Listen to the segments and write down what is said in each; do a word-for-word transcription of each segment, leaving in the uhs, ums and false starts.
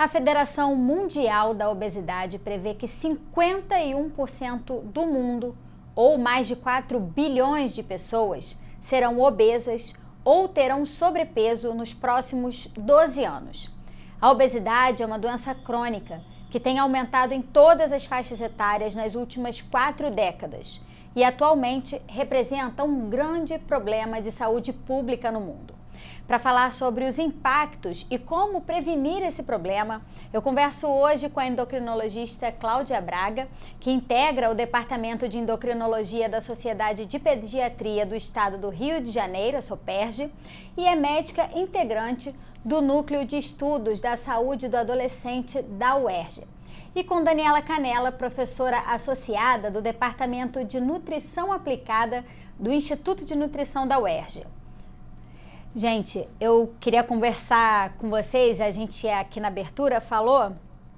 A Federação Mundial da Obesidade prevê que cinquenta e um por cento do mundo, ou mais de quatro bilhões de pessoas, serão obesas ou terão sobrepeso nos próximos doze anos. A obesidade é uma doença crônica que tem aumentado em todas as faixas etárias nas últimas quatro décadas e atualmente representa um grande problema de saúde pública no mundo. Para falar sobre os impactos e como prevenir esse problema, eu converso hoje com a endocrinologista Cláudia Braga, que integra o Departamento de Endocrinologia da Sociedade de Pediatria do Estado do Rio de Janeiro, a SOPERJ, e é médica integrante do Núcleo de Estudos da Saúde do Adolescente da U E R J. E com Daniela Canella, professora associada do Departamento de Nutrição Aplicada do Instituto de Nutrição da U E R J. Gente, eu queria conversar com vocês, a gente aqui na abertura falou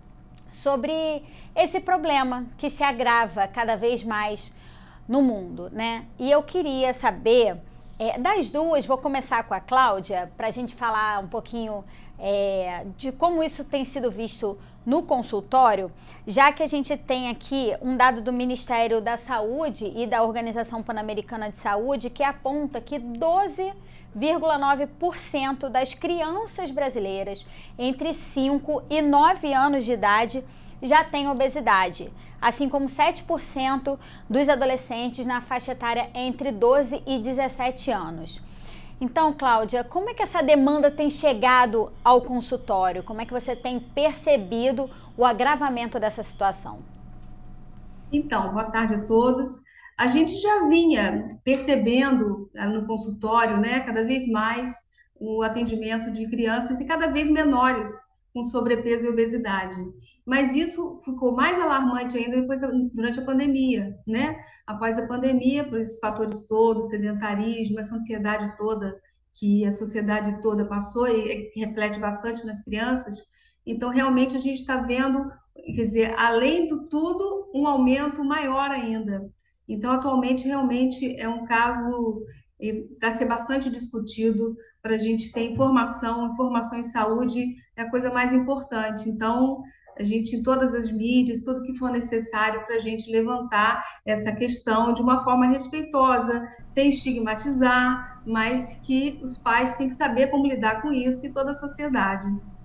sobre esse problema que se agrava cada vez mais no mundo, né? E eu queria saber, é, das duas, vou começar com a Cláudia, para a gente falar um pouquinho é, de como isso tem sido visto no consultório, já que a gente tem aqui um dado do Ministério da Saúde e da Organização Pan-Americana de Saúde que aponta que doze vírgula nove por cento das crianças brasileiras entre cinco e nove anos de idade já têm obesidade, assim como sete por cento dos adolescentes na faixa etária entre doze e dezessete anos. Então, Cláudia, como é que essa demanda tem chegado ao consultório? Como é que você tem percebido o agravamento dessa situação? Então, boa tarde a todos. A gente já vinha percebendo no consultório, né, cada vez mais o atendimento de crianças e cada vez menores com sobrepeso e obesidade. Mas isso ficou mais alarmante ainda depois da, durante a pandemia, né? Após a pandemia, por esses fatores todos, sedentarismo, essa ansiedade toda que a sociedade toda passou e reflete bastante nas crianças. Então, realmente, a gente está vendo, quer dizer, além do tudo, um aumento maior ainda. Então, atualmente, realmente é um caso para ser bastante discutido, para a gente ter informação, informação em saúde é a coisa mais importante. Então, a gente, em todas as mídias, tudo que for necessário para a gente levantar essa questão de uma forma respeitosa, sem estigmatizar, mas que os pais têm que saber como lidar com isso e toda a sociedade.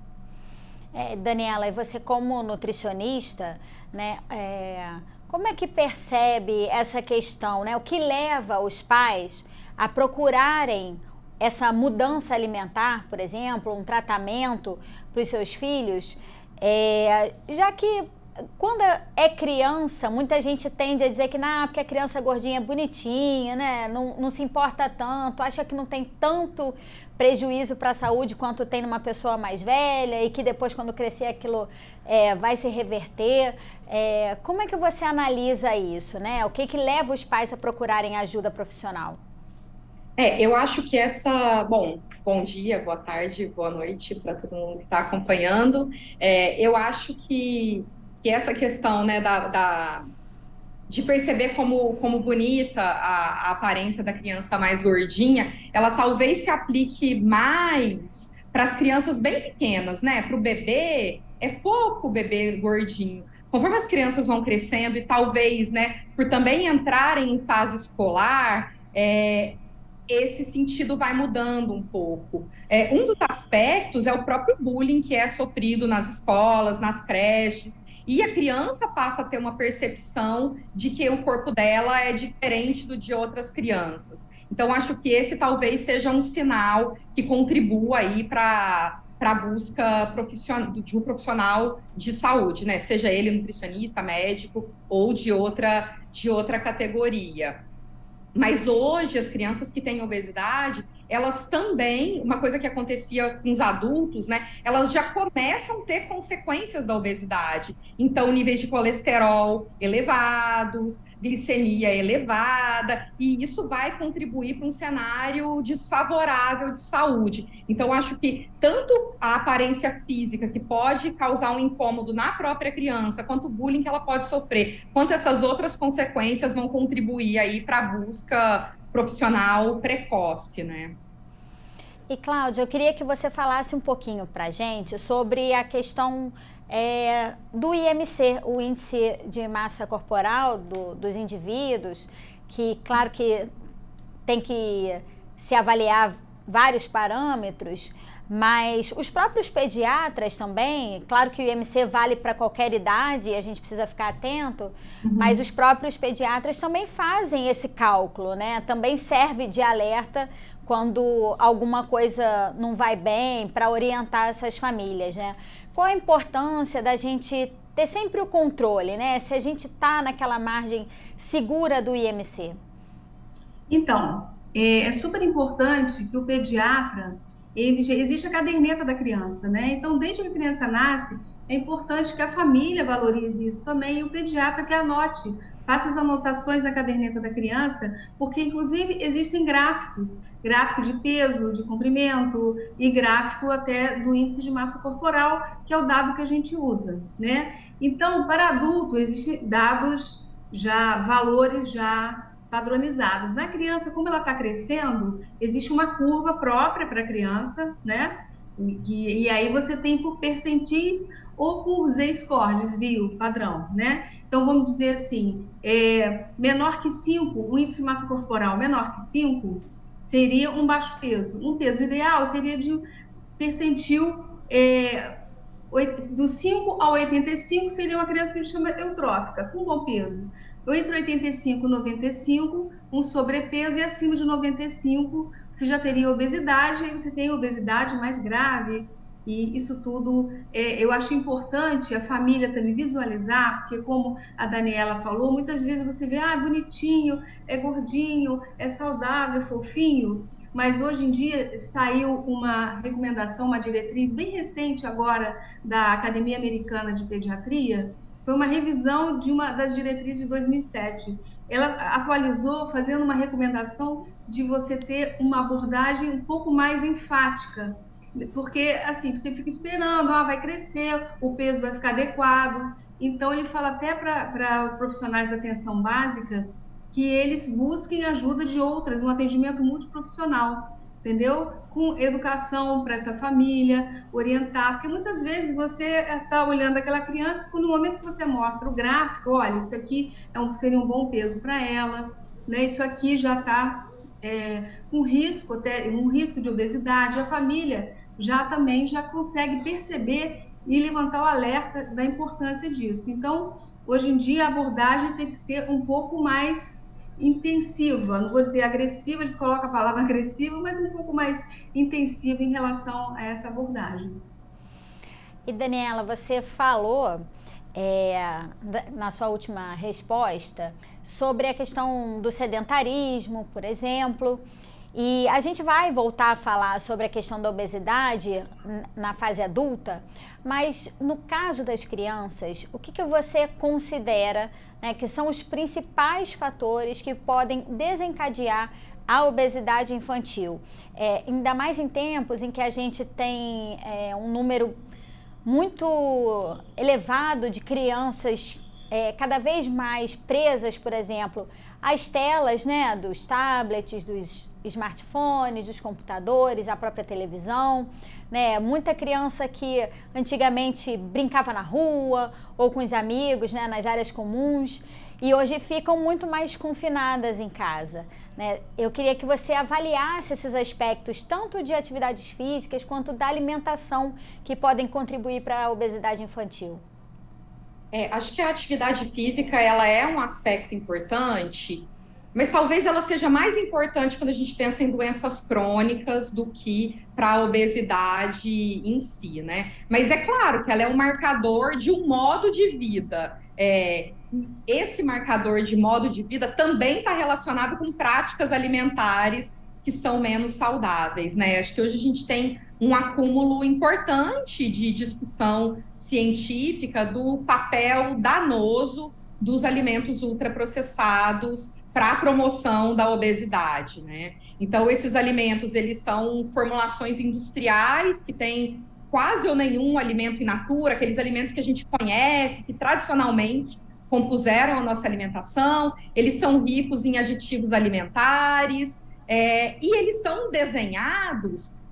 É, Daniela, e você como nutricionista, né, é, como é que percebe essa questão, né? O que leva os pais a procurarem essa mudança alimentar, por exemplo, um tratamento para os seus filhos, é, já que quando é criança, muita gente tende a dizer que não, porque a criança gordinha é bonitinha, né? Não, não se importa tanto, acha que não tem tanto prejuízo para a saúde quanto tem numa pessoa mais velha e que depois, quando crescer, aquilo é, vai se reverter. É, como é que você analisa isso, né? O que que leva os pais a procurarem ajuda profissional? É, eu acho que essa... Bom, bom dia, boa tarde, boa noite para todo mundo que está acompanhando. É, eu acho que, que essa questão, né, da, da, de perceber como, como bonita a, a aparência da criança mais gordinha, ela talvez se aplique mais para as crianças bem pequenas, né? Para o bebê, é pouco o bebê gordinho. Conforme as crianças vão crescendo e talvez, né, por também entrarem em fase escolar, é, esse sentido vai mudando um pouco. É, um dos aspectos é o próprio bullying que é sofrido nas escolas, nas creches, e a criança passa a ter uma percepção de que o corpo dela é diferente do de outras crianças. Então, acho que esse talvez seja um sinal que contribua aí para para a busca profissional, de um profissional de saúde, né? Seja ele nutricionista, médico ou de outra, de outra categoria. Mas hoje, as crianças que têm obesidade, elas também, uma coisa que acontecia com os adultos, né? Elas já começam a ter consequências da obesidade. Então, níveis de colesterol elevados, glicemia elevada, e isso vai contribuir para um cenário desfavorável de saúde. Então, acho que tanto a aparência física, que pode causar um incômodo na própria criança, quanto o bullying que ela pode sofrer, quanto essas outras consequências vão contribuir aí para a busca profissional precoce, né? E, Cláudia, eu queria que você falasse um pouquinho para a gente sobre a questão é, do I M C, o índice de massa corporal do, dos indivíduos, que, claro que tem que se avaliar vários parâmetros, mas os próprios pediatras também, claro que o I M C vale para qualquer idade e a gente precisa ficar atento, uhum. mas os próprios pediatras também fazem esse cálculo, né? Também serve de alerta quando alguma coisa não vai bem, para orientar essas famílias, né? Qual a importância da gente ter sempre o controle, né? Se a gente está naquela margem segura do I M C. Então, é, é super importante que o pediatra, ele, existe a caderneta da criança, né? Então, desde que a criança nasce, é importante que a família valorize isso também e o pediatra que anote, faça as anotações na caderneta da criança, porque, inclusive, existem gráficos, gráfico de peso, de comprimento e gráfico até do índice de massa corporal, que é o dado que a gente usa, né? Então, para adulto, existem dados já, valores já padronizados. Na criança, como ela está crescendo, existe uma curva própria para a criança, né? E, e aí você tem por percentis ou por Z-score, desvio padrão, né? Então, vamos dizer assim, é, menor que cinco, o índice de massa corporal menor que cinco seria um baixo peso. Um peso ideal seria de percentil é, do cinco ao oitenta e cinco, seria uma criança que a gente chama eutrófica, com bom peso. Entre oitenta e cinco e noventa e cinco, um sobrepeso, e acima de noventa e cinco você já teria obesidade, aí você tem obesidade mais grave, e isso tudo é, eu acho importante a família também visualizar, porque como a Daniela falou, muitas vezes você vê, ah, bonitinho, é gordinho, é saudável, é fofinho, mas hoje em dia saiu uma recomendação, uma diretriz bem recente agora da Academia Americana de Pediatria. Foi uma revisão de uma das diretrizes de dois mil e sete. Ela atualizou fazendo uma recomendação de você ter uma abordagem um pouco mais enfática, porque assim, você fica esperando, ah, vai crescer, o peso vai ficar adequado. Então ele fala até para os profissionais da atenção básica que eles busquem ajuda de outras, um atendimento multiprofissional, entendeu? Com educação para essa família, orientar, porque muitas vezes você está olhando aquela criança, no momento que você mostra o gráfico, olha, isso aqui é um, seria um bom peso para ela, né? Isso aqui já está é, com risco, até um risco de obesidade, a família já também já consegue perceber e levantar o alerta da importância disso. Então, hoje em dia, a abordagem tem que ser um pouco mais intensiva, não vou dizer agressiva, eles colocam a palavra agressiva, mas um pouco mais intensiva em relação a essa abordagem. E Daniela, você falou é, na sua última resposta sobre a questão do sedentarismo, por exemplo, e a gente vai voltar a falar sobre a questão da obesidade na fase adulta, mas no caso das crianças, o que, que você considera, né, que são os principais fatores que podem desencadear a obesidade infantil? É, ainda mais em tempos em que a gente tem é, um número muito elevado de crianças é, cada vez mais presas, por exemplo, às telas, né, dos tablets, dos smartphones, dos computadores, a própria televisão, né? Muita criança que antigamente brincava na rua ou com os amigos, né, nas áreas comuns, e hoje ficam muito mais confinadas em casa, né? Eu queria que você avaliasse esses aspectos, tanto de atividades físicas quanto da alimentação, que podem contribuir para a obesidade infantil. É, acho que a atividade física, ela é um aspecto importante, mas talvez ela seja mais importante quando a gente pensa em doenças crônicas do que para a obesidade em si, né? Mas é claro que ela é um marcador de um modo de vida. É, esse marcador de modo de vida também está relacionado com práticas alimentares que são menos saudáveis, né? Acho que hoje a gente tem um acúmulo importante de discussão científica do papel danoso dos alimentos ultraprocessados para a promoção da obesidade, né? Então, esses alimentos, eles são formulações industriais que têm quase ou nenhum alimento in natura, aqueles alimentos que a gente conhece, que tradicionalmente compuseram a nossa alimentação, eles são ricos em aditivos alimentares, é, e eles são desenhados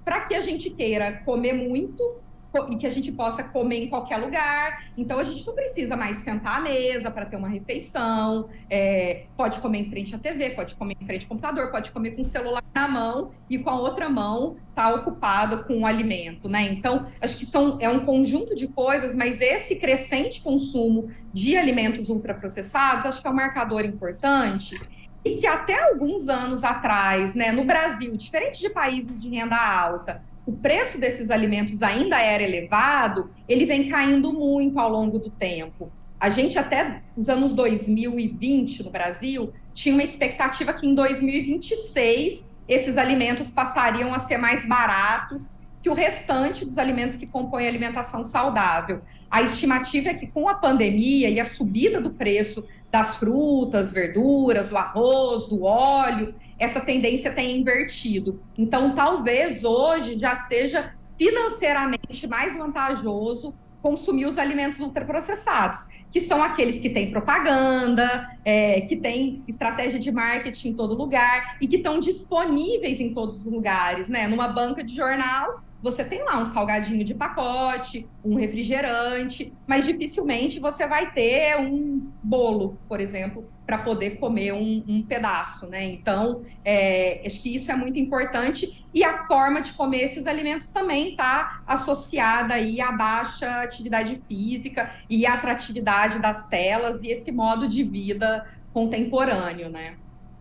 para que a gente queira comer muito e que a gente possa comer em qualquer lugar. Então, a gente não precisa mais sentar à mesa para ter uma refeição, é, pode comer em frente à T V, pode comer em frente ao computador, pode comer com o celular na mão e com a outra mão tá ocupado com o alimento, né? Então, acho que são, é um conjunto de coisas, mas esse crescente consumo de alimentos ultraprocessados, acho que é um marcador importante. E se até alguns anos atrás, né, no Brasil, diferente de países de renda alta, o preço desses alimentos ainda era elevado, ele vem caindo muito ao longo do tempo. A gente até os anos dois mil e vinte no Brasil tinha uma expectativa que em dois mil e vinte e seis esses alimentos passariam a ser mais baratos que o restante dos alimentos que compõem a alimentação saudável. A estimativa é que com a pandemia e a subida do preço das frutas, verduras, do arroz, do óleo, essa tendência tenha invertido. Então, talvez hoje já seja financeiramente mais vantajoso consumir os alimentos ultraprocessados, que são aqueles que têm propaganda, é, que têm estratégia de marketing em todo lugar e que estão disponíveis em todos os lugares, né? Numa banca de jornal, você tem lá um salgadinho de pacote, um refrigerante, mas dificilmente você vai ter um bolo, por exemplo, para poder comer um, um pedaço, né? Então, é, acho que isso é muito importante e a forma de comer esses alimentos também está associada aí à baixa atividade física e à atratividade das telas e esse modo de vida contemporâneo, né?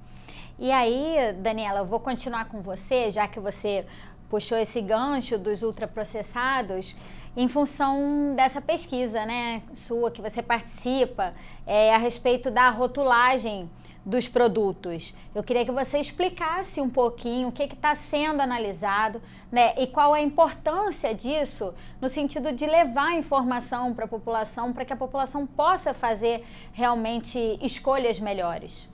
E aí, Daniela, eu vou continuar com você, já que você puxou esse gancho dos ultraprocessados, em função dessa pesquisa, né, sua, que você participa, é, a respeito da rotulagem dos produtos. Eu queria que você explicasse um pouquinho o que está sendo analisado, né, e qual a importância disso no sentido de levar informação para a população, para que a população possa fazer realmente escolhas melhores.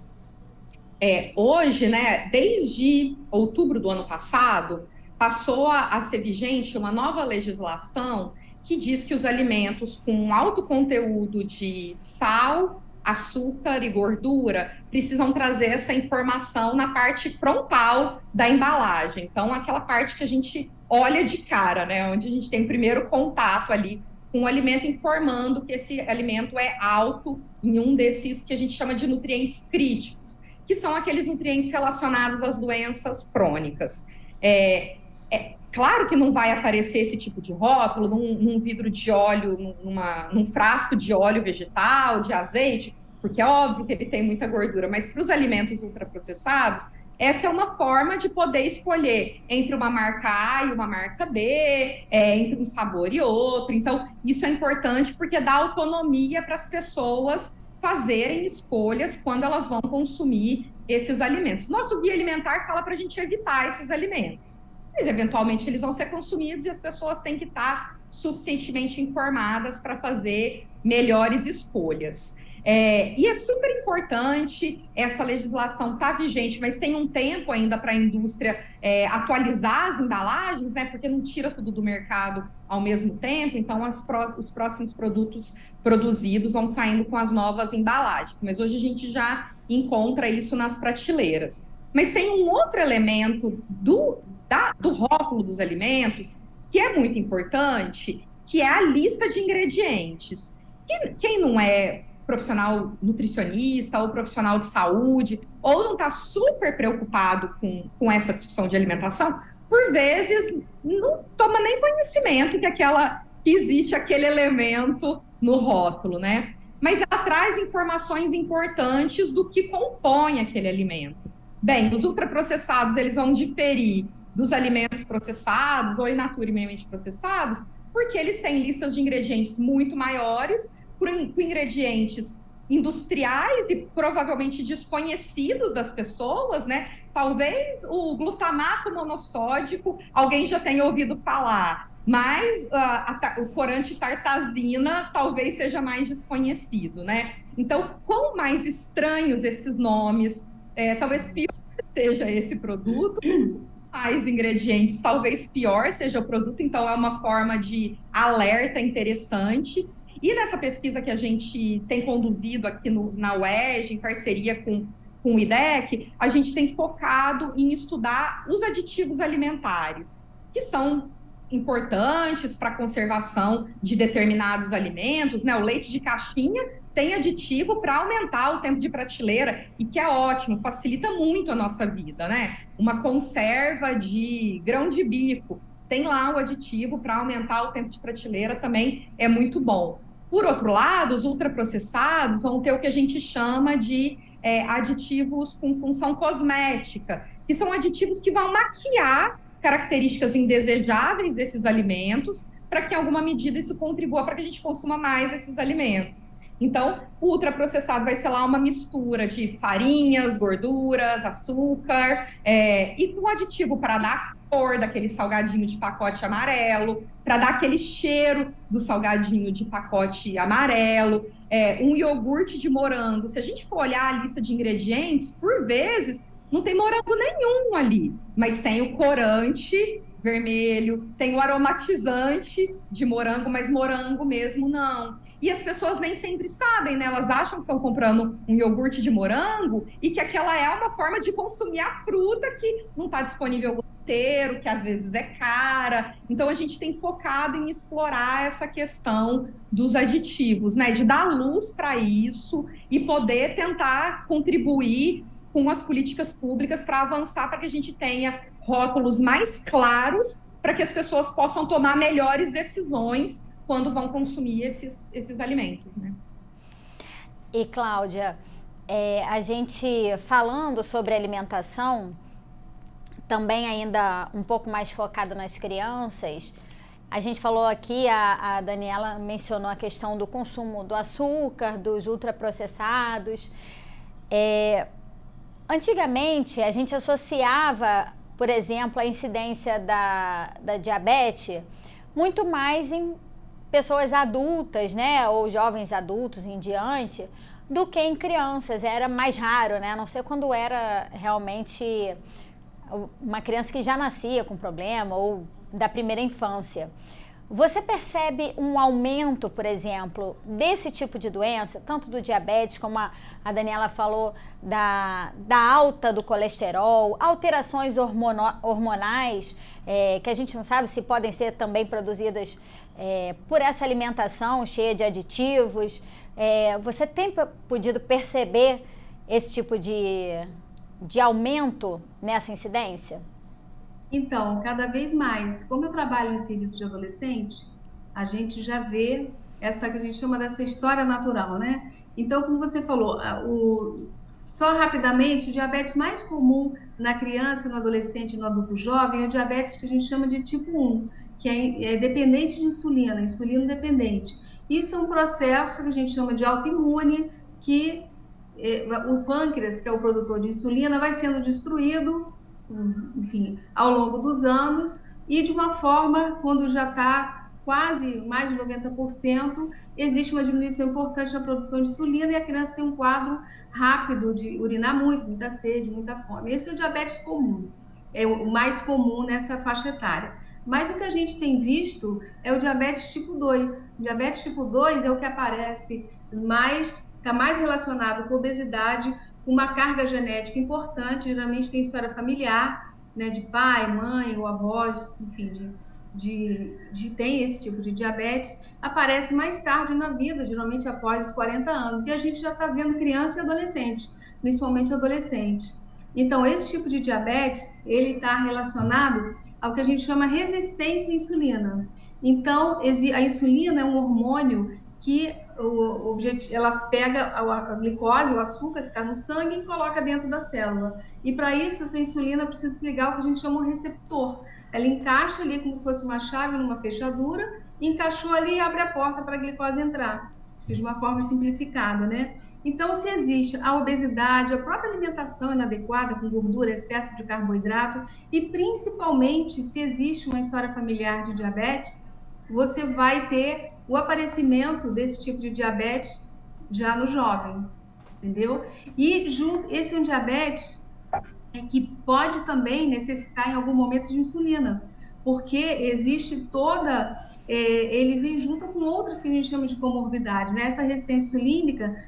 É, hoje, né, desde outubro do ano passado, passou a, a ser vigente uma nova legislação que diz que os alimentos com alto conteúdo de sal, açúcar e gordura precisam trazer essa informação na parte frontal da embalagem. Então, aquela parte que a gente olha de cara, né, onde a gente tem o primeiro contato ali com o alimento, informando que esse alimento é alto em um desses que a gente chama de nutrientes críticos, que são aqueles nutrientes relacionados às doenças crônicas. É, É claro que não vai aparecer esse tipo de rótulo num, num vidro de óleo, numa, num frasco de óleo vegetal, de azeite, porque é óbvio que ele tem muita gordura, mas para os alimentos ultraprocessados, essa é uma forma de poder escolher entre uma marca A e uma marca B, é, entre um sabor e outro. Então, isso é importante porque dá autonomia para as pessoas fazerem escolhas quando elas vão consumir esses alimentos. Nosso guia alimentar fala para a gente evitar esses alimentos, mas eventualmente eles vão ser consumidos e as pessoas têm que estar suficientemente informadas para fazer melhores escolhas. É, e é super importante, essa legislação está vigente, mas tem um tempo ainda para a indústria é, atualizar as embalagens, né, porque não tira tudo do mercado ao mesmo tempo, então as pró- os próximos produtos produzidos vão saindo com as novas embalagens, mas hoje a gente já encontra isso nas prateleiras. Mas tem um outro elemento do, da, do rótulo dos alimentos que é muito importante, que é a lista de ingredientes. Quem, quem não é profissional nutricionista ou profissional de saúde, ou não está super preocupado com, com essa discussão de alimentação, por vezes não toma nem conhecimento que, aquela, que existe aquele elemento no rótulo, né? Mas ela traz informações importantes do que compõe aquele alimento. Bem, os ultraprocessados, eles vão diferir dos alimentos processados ou in natura minimamente processados, porque eles têm listas de ingredientes muito maiores, com ingredientes industriais e provavelmente desconhecidos das pessoas, né? Talvez o glutamato monossódico alguém já tenha ouvido falar, mas uh, a, a, o corante tartazina talvez seja mais desconhecido, né? Então, quanto mais estranhos esses nomes, é, talvez pior seja esse produto, mais ingredientes, talvez pior seja o produto, então é uma forma de alerta interessante. E nessa pesquisa que a gente tem conduzido aqui no, na U E R J, em parceria com, com o I D E C, a gente tem focado em estudar os aditivos alimentares. que são importantes para a conservação de determinados alimentos, né? O leite de caixinha tem aditivo para aumentar o tempo de prateleira, e que é ótimo, facilita muito a nossa vida, né? Uma conserva de grão de bico tem lá o aditivo para aumentar o tempo de prateleira, também é muito bom. Por outro lado, os ultraprocessados vão ter o que a gente chama de é, aditivos com função cosmética, que são aditivos que vão maquiar características indesejáveis desses alimentos, para que, em alguma medida, isso contribua para que a gente consuma mais esses alimentos. Então, o ultraprocessado vai ser lá uma mistura de farinhas, gorduras, açúcar, é, e com aditivo para dar cor daquele salgadinho de pacote amarelo, para dar aquele cheiro do salgadinho de pacote amarelo, é, um iogurte de morango. Se a gente for olhar a lista de ingredientes, por vezes, não tem morango nenhum ali, mas tem o corante vermelho, tem o aromatizante de morango, mas morango mesmo não. E as pessoas nem sempre sabem, né? Elas acham que estão comprando um iogurte de morango e que aquela é uma forma de consumir a fruta que não está disponível inteiro, que às vezes é cara. Então a gente tem focado em explorar essa questão dos aditivos, né? De dar luz para isso e poder tentar contribuir com as políticas públicas para avançar, para que a gente tenha rótulos mais claros, para que as pessoas possam tomar melhores decisões quando vão consumir esses, esses alimentos, né? E, Cláudia, é, a gente falando sobre alimentação, também ainda um pouco mais focado nas crianças, a gente falou aqui, a, a Daniela mencionou a questão do consumo do açúcar, dos ultraprocessados. É, antigamente, a gente associava, por exemplo, a incidência da, da diabetes muito mais em pessoas adultas, né, ou jovens adultos em diante, do que em crianças. Era mais raro, né, a não ser quando era realmente uma criança que já nascia com problema ou da primeira infância. Você percebe um aumento, por exemplo, desse tipo de doença, tanto do diabetes, como a, a Daniela falou, da, da alta do colesterol, alterações hormono, hormonais, é, que a gente não sabe se podem ser também produzidas é, por essa alimentação cheia de aditivos. É, você tem podido perceber esse tipo de, de aumento nessa incidência? Então, cada vez mais, como eu trabalho em serviço de adolescente, a gente já vê essa que a gente chama dessa história natural, né? Então, como você falou, o, só rapidamente, o diabetes mais comum na criança, no adolescente e no adulto jovem é o diabetes que a gente chama de tipo um, que é, é dependente de insulina, insulino dependente. Isso é um processo que a gente chama de autoimune, que é, o pâncreas, que é o produtor de insulina, vai sendo destruído, enfim, ao longo dos anos, e de uma forma, quando já está quase mais de noventa por cento, existe uma diminuição importante na produção de insulina e a criança tem um quadro rápido de urinar muito, muita sede, muita fome. Esse é o diabetes comum, é o mais comum nessa faixa etária. Mas o que a gente tem visto é o diabetes tipo dois. O diabetes tipo dois é o que aparece mais, está mais relacionado com obesidade, uma carga genética importante, geralmente tem história familiar, né, de pai, mãe ou avós, enfim, de, de, de tem esse tipo de diabetes, aparece mais tarde na vida, geralmente após os quarenta anos, e a gente já está vendo criança e adolescente, principalmente adolescente. Então, esse tipo de diabetes, ele está relacionado ao que a gente chama resistência à insulina. Então, a insulina é um hormônio que o objetivo, ela pega a, a glicose, o açúcar que está no sangue e coloca dentro da célula. E para isso, essa insulina precisa se ligar ao que a gente chama um receptor. Ela encaixa ali como se fosse uma chave numa fechadura, encaixou ali e abre a porta para a glicose entrar. De uma forma simplificada, né? Então, se existe a obesidade, a própria alimentação inadequada, com gordura, excesso de carboidrato, e principalmente se existe uma história familiar de diabetes, você vai ter o aparecimento desse tipo de diabetes já no jovem, entendeu? E junto, esse é um diabetes que pode também necessitar em algum momento de insulina, porque existe toda, é, ele vem junto com outras que a gente chama de comorbidades, né? Essa resistência insulínica,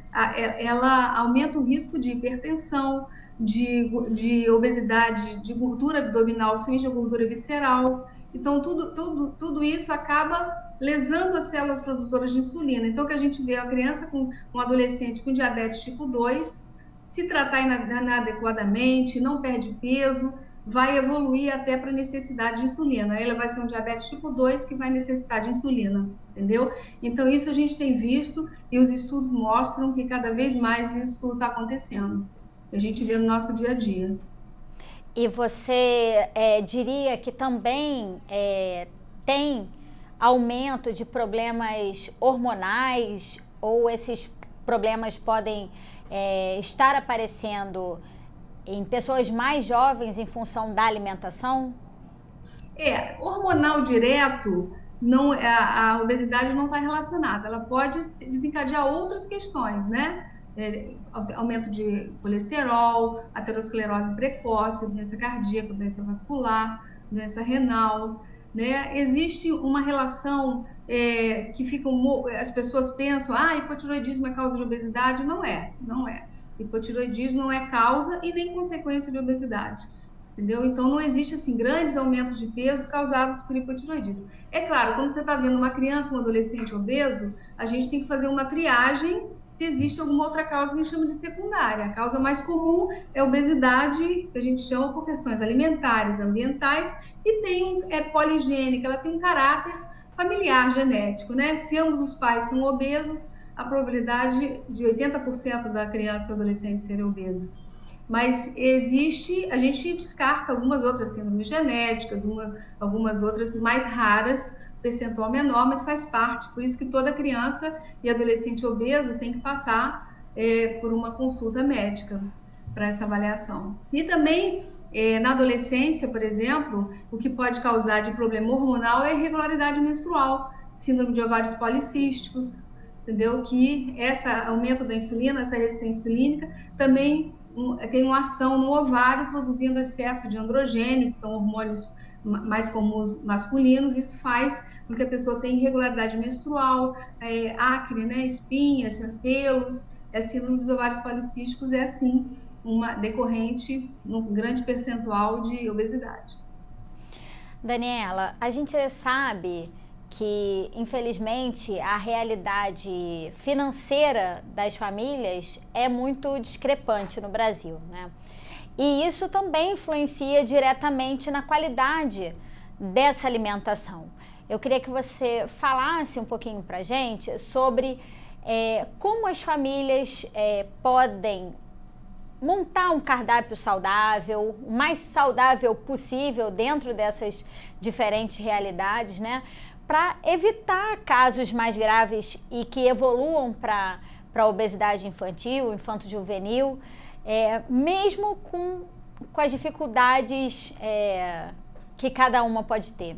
ela aumenta o risco de hipertensão, de, de obesidade, de gordura abdominal, principalmente a gordura visceral. Então, tudo, tudo, tudo isso acaba lesando as células produtoras de insulina. Então, o que a gente vê é a criança com um adolescente com diabetes tipo dois, se tratar inadequadamente, não perde peso, vai evoluir até para necessidade de insulina. Aí ela vai ser um diabetes tipo dois que vai necessitar de insulina, entendeu? Então, isso a gente tem visto e os estudos mostram que cada vez mais isso está acontecendo. A gente vê no nosso dia a dia. E você é, diria que também é, tem aumento de problemas hormonais, ou esses problemas podem é, estar aparecendo em pessoas mais jovens em função da alimentação? É, hormonal direto, não, a, a obesidade não está relacionada. Ela pode desencadear outras questões, né? É, aumento de colesterol, aterosclerose precoce, doença cardíaca, doença vascular, doença renal, né? Existe uma relação é, que fica, as pessoas pensam, ah, hipotiroidismo é causa de obesidade. Não é, não é. Hipotiroidismo não é causa e nem consequência de obesidade. Entendeu? Então, não existe, assim, grandes aumentos de peso causados por hipotiroidismo. É claro, quando você está vendo uma criança, um adolescente obeso, a gente tem que fazer uma triagem se existe alguma outra causa que a gente chama de secundária. A causa mais comum é a obesidade, que a gente chama por questões alimentares, ambientais, e tem, é poligênica, ela tem um caráter familiar, genético, né? Se ambos os pais são obesos, a probabilidade de oitenta por cento da criança e adolescente serem obesos. Mas existe, a gente descarta algumas outras síndromes genéticas, uma, algumas outras mais raras, percentual menor, mas faz parte. Por isso que toda criança e adolescente obeso tem que passar é, por uma consulta médica para essa avaliação. E também, é, na adolescência, por exemplo, o que pode causar de problema hormonal é a irregularidade menstrual, síndrome de ovários policísticos, entendeu? Que esse aumento da insulina, essa resistência insulínica, também tem uma ação no ovário produzindo excesso de androgênio, que são hormônios mais comuns masculinos. Isso faz com que a pessoa tenha irregularidade menstrual, é, acne, né, espinhas, pelos. A síndrome dos ovários policísticos é, assim, uma decorrente, um grande percentual de obesidade. Daniela, a gente sabe que, infelizmente, a realidade financeira das famílias é muito discrepante no Brasil, né? E isso também influencia diretamente na qualidade dessa alimentação. Eu queria que você falasse um pouquinho pra gente sobre é, como as famílias é, podem montar um cardápio saudável, o mais saudável possível dentro dessas diferentes realidades, né? Para evitar casos mais graves e que evoluam para a obesidade infantil, infanto-juvenil, é, mesmo com, com as dificuldades é, que cada uma pode ter.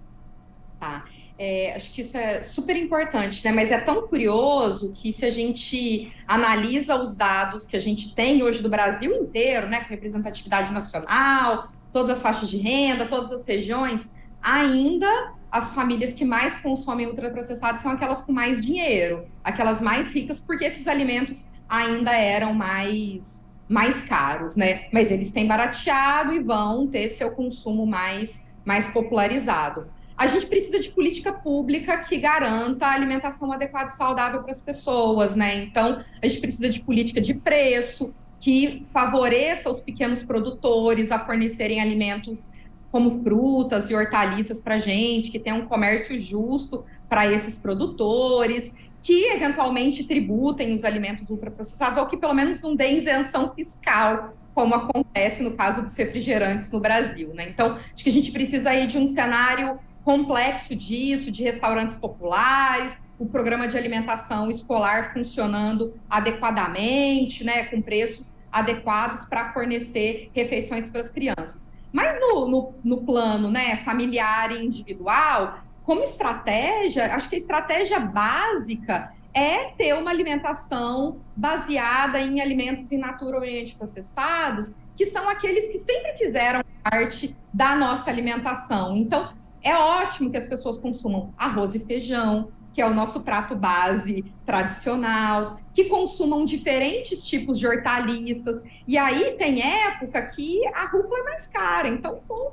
Tá. É, acho que isso é super importante, né? Mas é tão curioso que, se a gente analisa os dados que a gente tem hoje do Brasil inteiro, né, com representatividade nacional, todas as faixas de renda, todas as regiões, ainda as famílias que mais consomem ultraprocessados são aquelas com mais dinheiro, aquelas mais ricas, porque esses alimentos ainda eram mais, mais caros, né? Mas eles têm barateado e vão ter seu consumo mais, mais popularizado. A gente precisa de política pública que garanta a alimentação adequada e saudável para as pessoas, né? Então, a gente precisa de política de preço que favoreça os pequenos produtores a fornecerem alimentos como frutas e hortaliças para a gente, que tenha um comércio justo para esses produtores, que eventualmente tributem os alimentos ultraprocessados, ou que pelo menos não dê isenção fiscal, como acontece no caso dos refrigerantes no Brasil, né? Então, acho que a gente precisa aí de um cenário complexo disso, de restaurantes populares, o programa de alimentação escolar funcionando adequadamente, né, com preços adequados para fornecer refeições para as crianças. Mas no, no, no plano, né, familiar e individual, como estratégia, acho que a estratégia básica é ter uma alimentação baseada em alimentos in natura oriente processados, que são aqueles que sempre fizeram parte da nossa alimentação. Então, é ótimo que as pessoas consumam arroz e feijão, que é o nosso prato base tradicional, que consumam diferentes tipos de hortaliças. E aí tem época que a rúcula é mais cara, então compra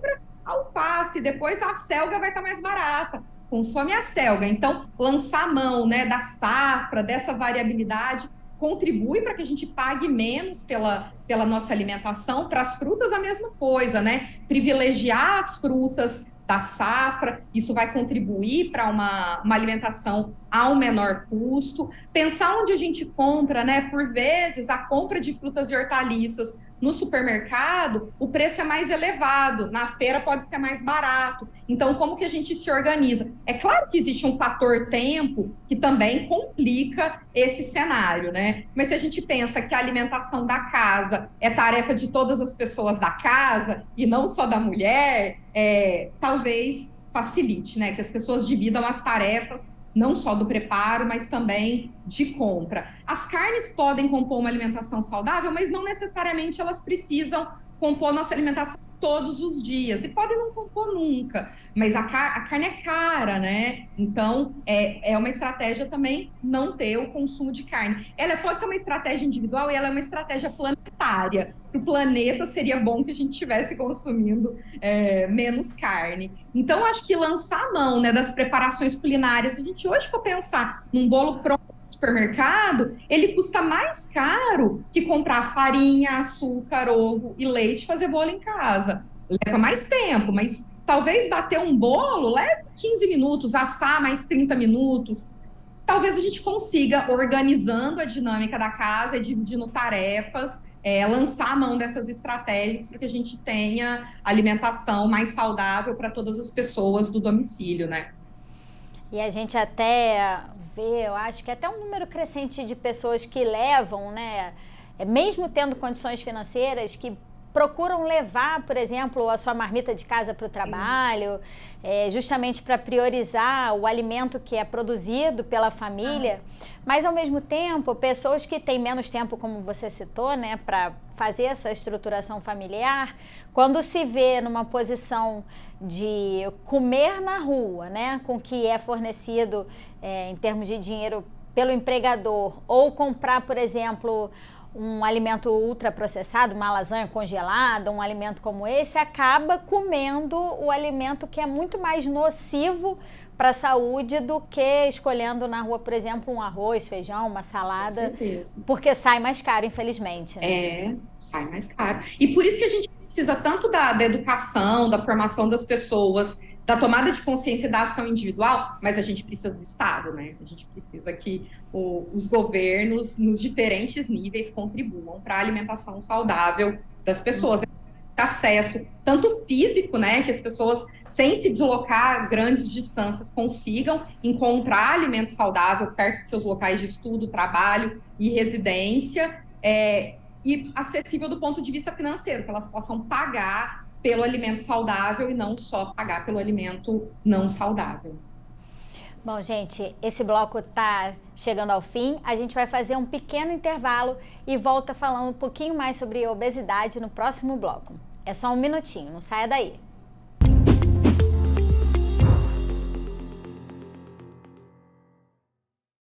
alface, depois a selga vai estar mais barata. Consome a selga. Então, lançar mão, né, da safra, dessa variabilidade, contribui para que a gente pague menos pela, pela nossa alimentação. Para as frutas, a mesma coisa, né? Privilegiar as frutas da safra, isso vai contribuir para uma, uma alimentação a um menor custo. Pensar onde a gente compra, né? Por vezes, a compra de frutas e hortaliças no supermercado, o preço é mais elevado, na feira pode ser mais barato. Então, como que a gente se organiza? É claro que existe um fator tempo que também complica esse cenário, né? Mas se a gente pensa que a alimentação da casa é tarefa de todas as pessoas da casa e não só da mulher, é, talvez facilite, né? Que as pessoas dividam as tarefas não só do preparo, mas também de compra. As carnes podem compor uma alimentação saudável, mas não necessariamente elas precisam compor nossa alimentação todos os dias. E podem não compor nunca, mas a, car a carne é cara, né? Então, é, é uma estratégia também não ter o consumo de carne. Ela pode ser uma estratégia individual e ela é uma estratégia planetária. Para o planeta, seria bom que a gente estivesse consumindo é, menos carne. Então, acho que lançar a mão, né, das preparações culinárias, se a gente hoje for pensar num bolo pronto no supermercado, ele custa mais caro que comprar farinha, açúcar, ovo e leite e fazer bolo em casa. Leva mais tempo, mas talvez bater um bolo leve quinze minutos, assar mais trinta minutos. Talvez a gente consiga, organizando a dinâmica da casa e dividindo tarefas, é, lançar a mão dessas estratégias para que a gente tenha alimentação mais saudável para todas as pessoas do domicílio, né? E a gente até vê, eu acho que até um número crescente de pessoas que levam, né, mesmo tendo condições financeiras, que procuram levar, por exemplo, a sua marmita de casa para o trabalho, é, justamente para priorizar o alimento que é produzido pela família, mas ao mesmo tempo, pessoas que têm menos tempo, como você citou, né, para fazer essa estruturação familiar, quando se vê numa posição de comer na rua, né, com o que é fornecido é, em termos de dinheiro pelo empregador, ou comprar, por exemplo, um alimento ultraprocessado, uma lasanha congelada, um alimento como esse, acaba comendo o alimento que é muito mais nocivo para a saúde do que escolhendo na rua, por exemplo, um arroz, feijão, uma salada. Com certeza. Porque sai mais caro, infelizmente. Né? É, sai mais caro. E por isso que a gente precisa tanto da, da educação, da formação das pessoas, da tomada de consciência da ação individual, mas a gente precisa do Estado, né? A gente precisa que o, os governos, nos diferentes níveis, contribuam para a alimentação saudável das pessoas. Uhum. Acesso, tanto físico, né? Que as pessoas, sem se deslocar grandes distâncias, consigam encontrar alimento saudável perto de seus locais de estudo, trabalho e residência, é, e acessível do ponto de vista financeiro, que elas possam pagar pelo alimento saudável e não só pagar pelo alimento não saudável. Bom, gente, esse bloco está chegando ao fim. A gente vai fazer um pequeno intervalo e volta falando um pouquinho mais sobre obesidade no próximo bloco. É só um minutinho, não saia daí.